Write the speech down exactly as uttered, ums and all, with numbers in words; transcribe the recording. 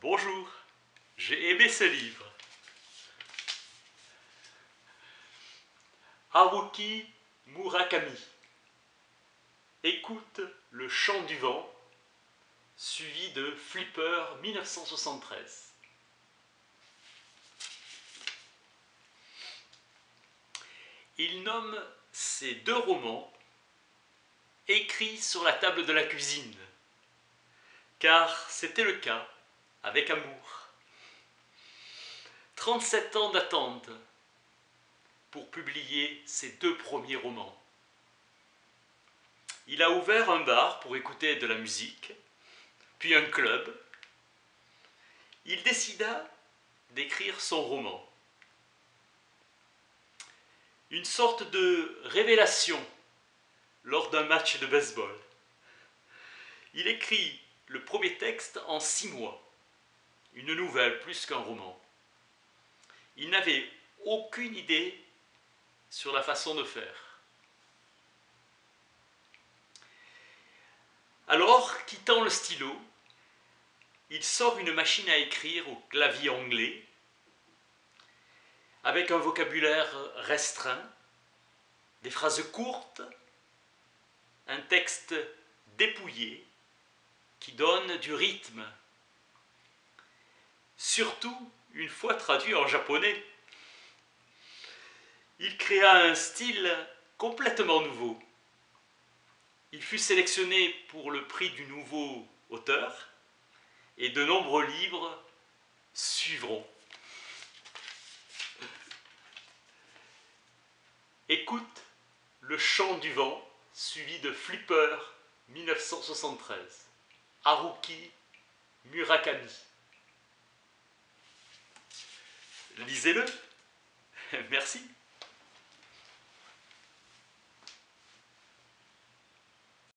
Bonjour, j'ai aimé ce livre. Haruki Murakami. Écoute le chant du vent, suivi de Flipper mille neuf cent soixante-treize. Il nomme ces deux romans écrits sur la table de la cuisine, car c'était le cas avec amour. trente-sept ans d'attente pour publier ses deux premiers romans. Il a ouvert un bar pour écouter de la musique, puis un club. Il décida d'écrire son roman. Une sorte de révélation lors d'un match de baseball. Il écrit le premier texte en six mois, une nouvelle plus qu'un roman. Il n'avait aucune idée sur la façon de faire. Alors, quittant le stylo, il sort une machine à écrire au clavier anglais, avec un vocabulaire restreint, des phrases courtes, un texte dépouillé qui donne du rythme. Surtout, une fois traduit en japonais, il créa un style complètement nouveau. Il fut sélectionné pour le prix du nouveau auteur et de nombreux livres suivront. Écoute le chant du vent, suivi de Flipper mille neuf cent soixante-treize. Haruki Murakami. Lisez-le. Merci.